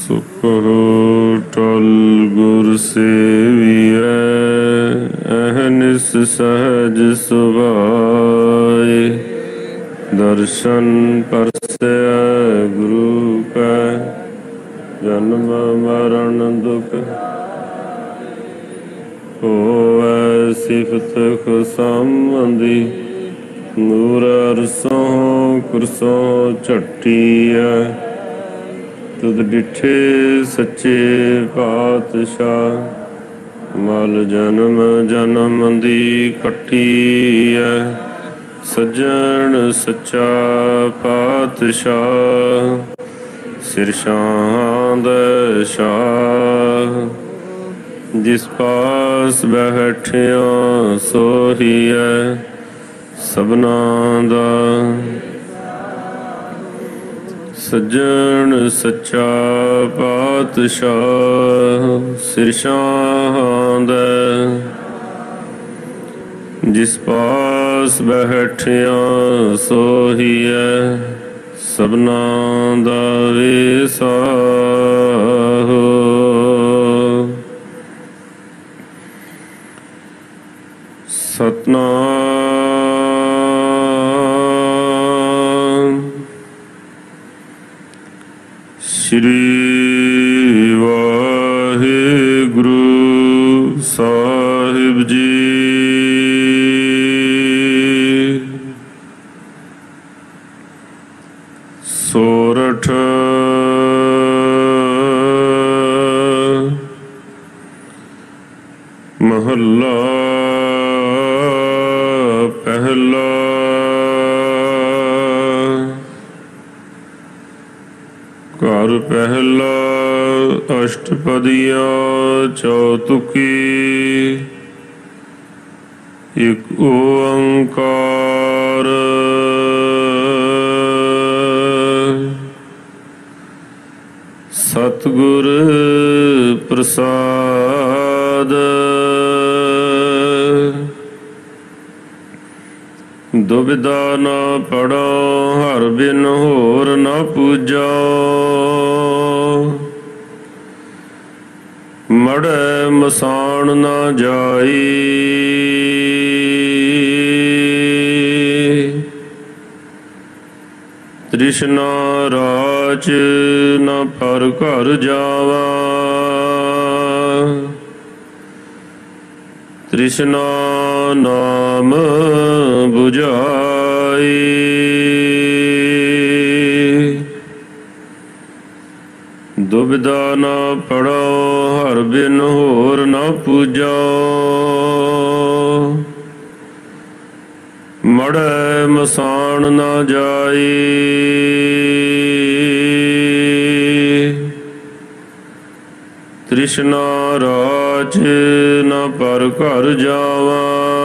सुख टल गुर सेविय अहनिस सहज सुभाए। दर्शन परसै गुरु का जन्म मरण दुख होवै सिफत खुशामदी। नूर अरसों कुरसों झट्टिया तुद डिठे सच्चे पातशाह। मल जन्म जन्म दी कट्टी है सज्जन सच्चा पातशाह। सिर शाह दे शाह जिस पास बैठिया सोही है सबना दा। सज्जन सच्चा पातशाह सिर शाह दे जिस पास बैठिया सोही है सबना दा वेसाहो। सतनाम श्री वाहिगुरु साहिब जी। सोरठ महला पहला। घर पहला अष्टपदिया चौतुकी। एक ओंकार सतगुर प्रसाद। दुविधा न पड़ो हर बिन होर न पूजा। मड़े मसान न जाई तृष्णा राज न पर घर जावा। तृष्णा नाम बुझाई दुविधा न पड़ो हर बिन होर न पूजा। मड़े मसान न जाई तृष्णा राज न पर घर जावा।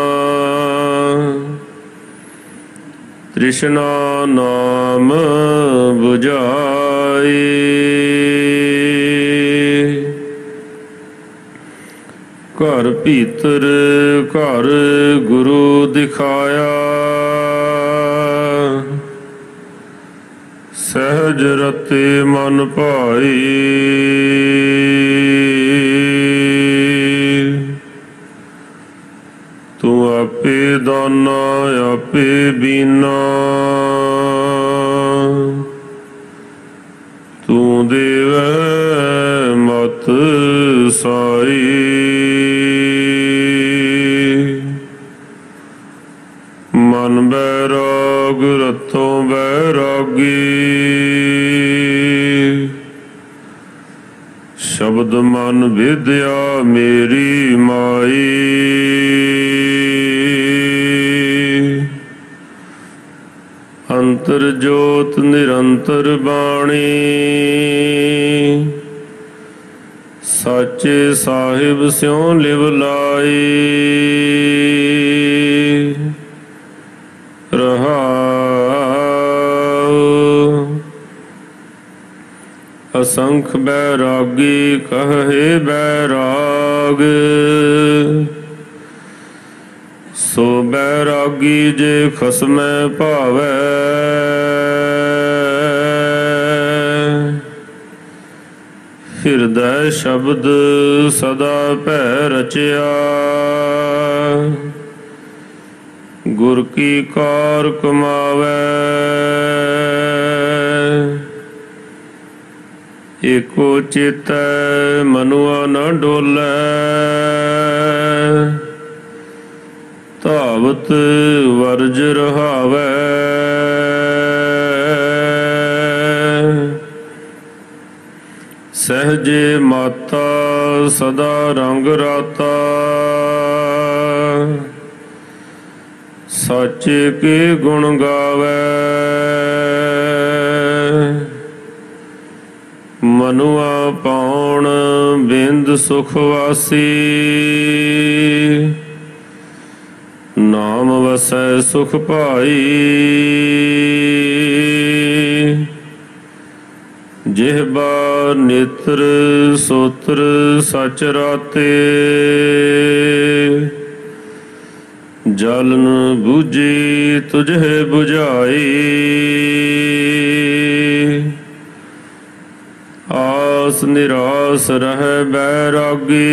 तृष्णा नाम बुझाई घर भीतर घर गुरु दिखाया। सहज रते मन भाई तू आपे दाना आपे बीना। तू देवै मत साई मन बैराग रतों बैरागी। शब्द मन विद्या मेरी माई। अंतर जोत निरंतर बाणी साचे साहिब स्यों लिव लाई। असंख बैरागी कहे बैराग। सो बैरागी जे खसमै भावै। ਹਿਰਦੈ ਸ਼ਬਦ ਸਦਾ ਭੈ ਰਚਿਆ। ਗੁਰ ਕੀ ਕਾਰ ਕਮਾਵੈ ਏਕੋ ਚੇਤੈ ਮਨੁਆ ਨ ਡੋਲੈ। ਧਾਵਤ ਵਰਜ ਰਹਾਵੈ ਸਹਜੇ ਮਾਤਾ ਸਦਾ ਰੰਗ ਰਾਤਾ। ਸਾਚੇ ਕੇ ਗੁਣ ਗਾਵੈ ਮਨੁਆ ਪਾਉਣ ਬਿੰਦ ਸੁਖ ਵਾਸੀ। ਨਾਮ ਵਸੈ ਸੁਖ ਭਾਈ ਜਿਹਬਾ ਨੇਤਰ ਸੋਤਰ ਸਚ ਰਾਤੇ। ਜਲਨ ਬੂਝੀ ਤੁਝੇ ਬੁਝਾਈ ਆਸ ਨਿਰਾਸ ਰਹਿ ਬੈਰਾਗੀ।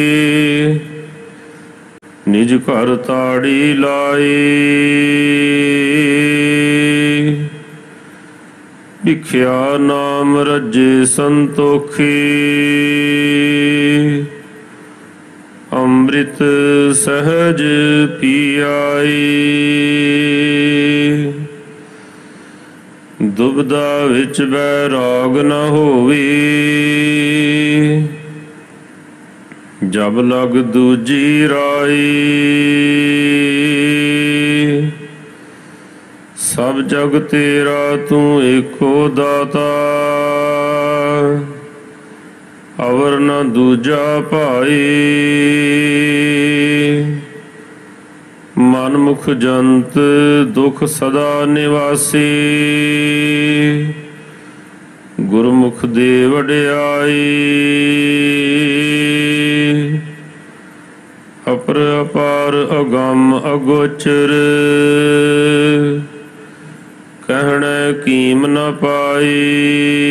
ਨਿਜ ਘਰ ਤਾੜੀ ਲਾਈ ਭਿਖਿਆ ਨਾਮ ਰੱਜੇ ਸੰਤੋਖੀ। ਅੰਮ੍ਰਿਤ ਸਹਜ ਪੀ ਆਈ ਦੁਬਦਾ ਵਿੱਚ ਬੈਰਾਗ ਨ ਹੋਵੀ। ਜਬ ਲਗ ਦੂਜੀ ਰਾਈ ਸਭ ਜਗ ਤੇਰਾ ਤੂੰ ਏਕੋ ਦਾਤਾ। ਅਵਰ ਨ ਦੂਜਾ ਭਾਈ ਮਨ ਮੁਖ ਜੰਤ ਦੁਖ ਸਦਾ ਨਿਵਾਸੀ। ਗੁਰਮੁਖ ਦੇ ਵਡਿਆਈ ਅਪਰ ਅਪਾਰ ਅਗੰਮ ਅਗੋਚਰ। ਕਹਿਣੈ ਕੀਮ ਨ ਪਾਈ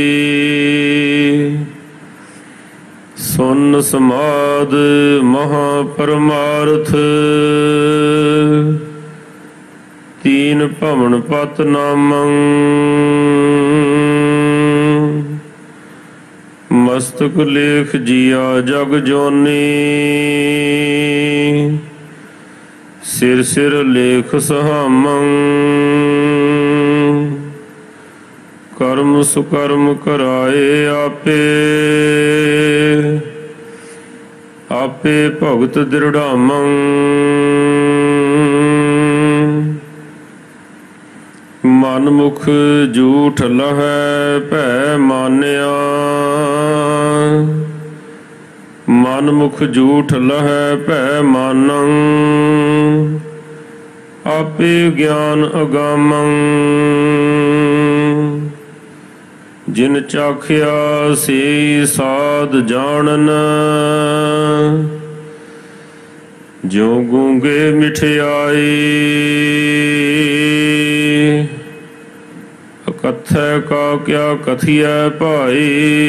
ਸੁਨ ਸਮਾਦ ਮਹਾ ਪਰਮਾਰਥ। ਤੀਨ ਭਵਨ ਪਤ ਨਾਮੰ ਮਸਤਕ ਲੇਖ ਜੀਆ ਜਗ ਜੋਨੀ। ਸਿਰ ਸਿਰ ਲੇਖ ਸਹਾਮੰ ਕਰਮ ਸੁਕਰਮ ਕਰਾਏ ਆਪੇ। ਆਪੇ ਭਗਤ ਦ੍ਰਿੜਾਮੰ ਮਨ ਮੁਖ ਝੂਠ ਲਹੈ ਭੈ ਮਾਨਿਆ। ਮਨ ਮੁਖ ਝੂਠ ਲਹੈ ਭੈ ਮਾਨੰ ਆਪੇ ਗਿਆਨ ਅਗਾਮੰ। ਜਿਨ ਚਾਖਿਆ ਸੇ ਸਾਧ ਜਾਣਨ ਜੋ ਗੂੰਗੇ ਮਿਠਿਆਈ। ਕਥੈ ਕਾ ਕਿਆ ਕਥੀਐ ਭਾਈ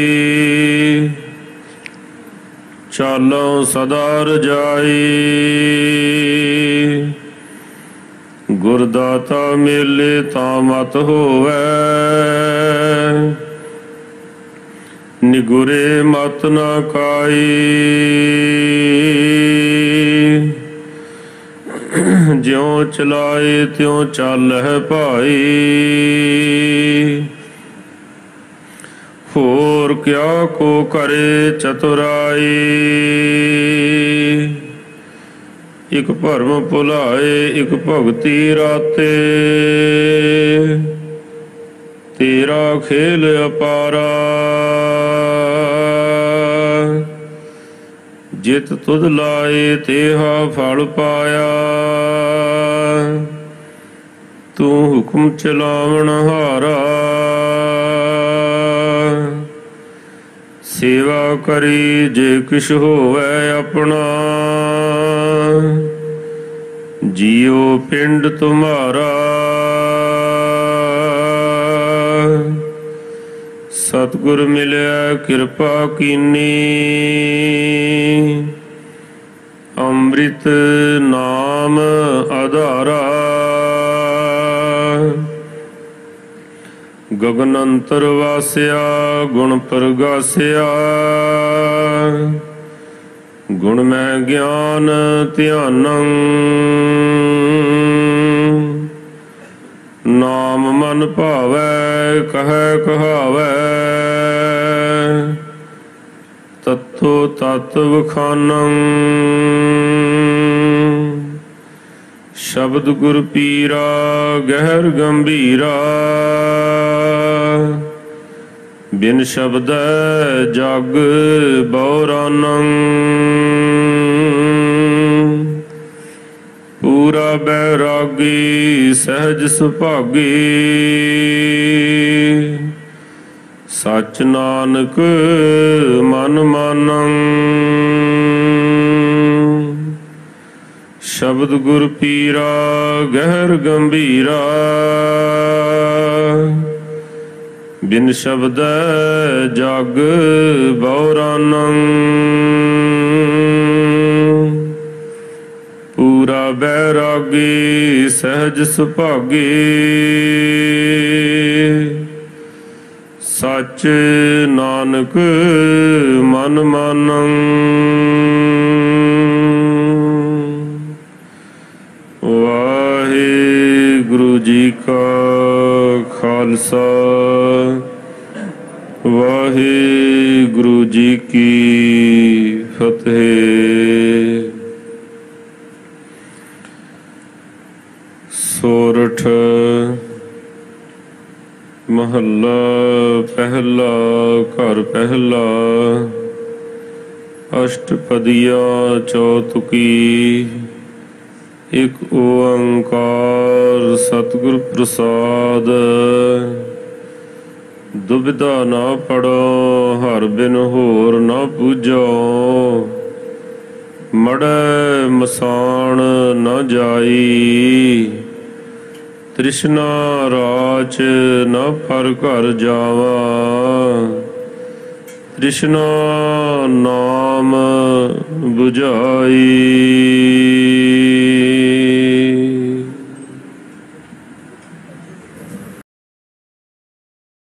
ਚਾਲੋ ਸਦਾ ਰਜਾਈ। ਗੁਰਦਾਤਾ ਮੇਲੇ ਤਾਂ ਮਤ ਹੋਵੈ ਨਿਗੁਰੇ ਮਤ ਨਾ ਕਾਈ। ਜਿਉ ਚਲਾਏ ਤਿਉ ਚਾਲਹਿ ਭਾਈ ਹੋਰ ਕਿਆ ਕੋ ਕਰੇ ਚਤੁਰਾਈ। ਇਕ ਭਰਮ ਭੁਲਾਏ ਇਕ ਭਗਤੀ ਰਾਤੇ ਤੇਰਾ ਖੇਲ ਅਪਾਰਾ। ਜਿਤ ਤੁਧ ਲਾਏ ਤੇਹਾ ਫਲ ਪਾਇਆ ਤੂੰ ਹੁਕਮ ਚਲਾਵਣ ਹਾਰਾ। ਸੇਵਾ ਕਰੀ ਜੇ ਕਿਛ ਹੋਵੈ ਆਪਣਾ ਜੀਉ ਪਿੰਡ ਤੁਮਾਰਾ। ਸਤਿਗੁਰ सतगुर मिलया कृपा कीनी। अमृत नाम आधारा गगन अंतर वासिया गुण प्रगासिया। गुण में ज्ञान ध्यानं नाम मन भावै कहै कहावै। तत्थो तत् वखानं शब्द गुर पीरा गहर गंभीरा। बिन शब्द जग बौरानं पूरा बैरागी सहज सुभागी। सच नानक मन मानं शब्द गुर पीरा गहर गंभीरा। बिन शब्द जग बौरानं पूरा बैरागी सहज सुभागी। सच नानक मन मानं। वाहिगुरु जी का खालसा वाहिगुरु जी की फतेह। सोरठ महला पहला घर पहला अष्टपदिया चौतुकी। एक ओंकार सतगुर प्रसाद। दुविधा ना पड़ो हर बिन होर ना पूजो। मड़ै मसान न जाई तृष्णा राच न फर घर जावा। तृष्णा नाम बुझाई